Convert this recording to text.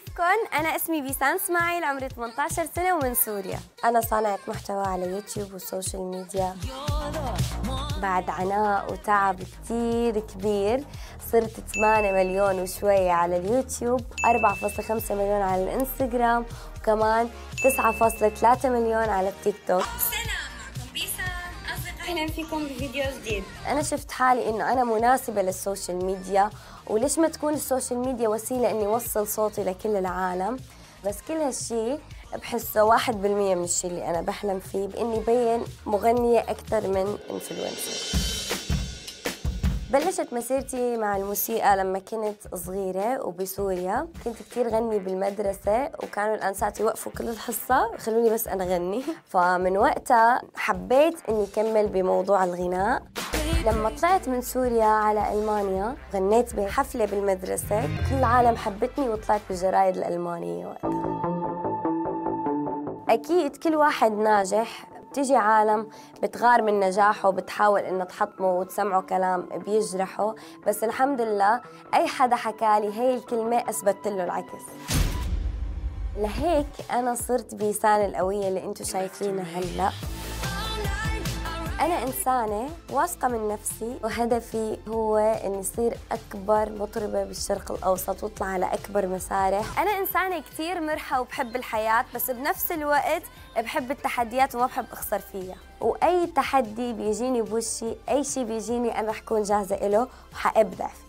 كيفكن؟ أنا اسمي بيسان إسماعيل، عمري 18 سنة ومن سوريا. أنا صانعة محتوى على يوتيوب والسوشيال ميديا. بعد عناء وتعب كتير كبير صرت 8 مليون وشوية على اليوتيوب، 4.5 مليون على الانستغرام، وكمان 9.3 مليون على التيك توك. أهلا فيكم بفيديو جديد. أنا شفت حالي إنه أنا مناسبة للسوشيال ميديا، وليش ما تكون السوشيال ميديا وسيلة إني وصل صوتي لكل العالم. بس كل هالشي بحسه 1% من الشي اللي أنا بحلم فيه، بإني بين مغنية أكثر من إنفلونسر. بلشت مسيرتي مع الموسيقى لما كنت صغيرة وبسوريا، كنت كتير غني بالمدرسة وكانوا الأنسات يوقفوا كل الحصة يخلوني بس أنا غني، فمن وقتها حبيت إني أكمل بموضوع الغناء. لما طلعت من سوريا على ألمانيا غنيت بحفلة بالمدرسة، كل العالم حبتني وطلعت بالجرايد الألمانية وقتها. أكيد كل واحد ناجح بتيجي عالم بتغار من نجاحه وبتحاول إنه تحطمه وتسمعه كلام بيجرحه، بس الحمد لله أي حدا حكالي هي الكلمة أثبتت له العكس. لهيك أنا صرت بيسان القوية اللي أنتم شايفينها هلأ. أنا إنسانة واثقة من نفسي، وهدفي هو إني أصير أكبر مطربة بالشرق الأوسط واطلع على أكبر مسارح. أنا إنسانة كتير مرحة وبحب الحياة، بس بنفس الوقت بحب التحديات وما بحب أخسر فيها، وأي تحدي بيجيني بوشي، أي شيء بيجيني أنا رح كون جاهزة إله وحأبدع فيه.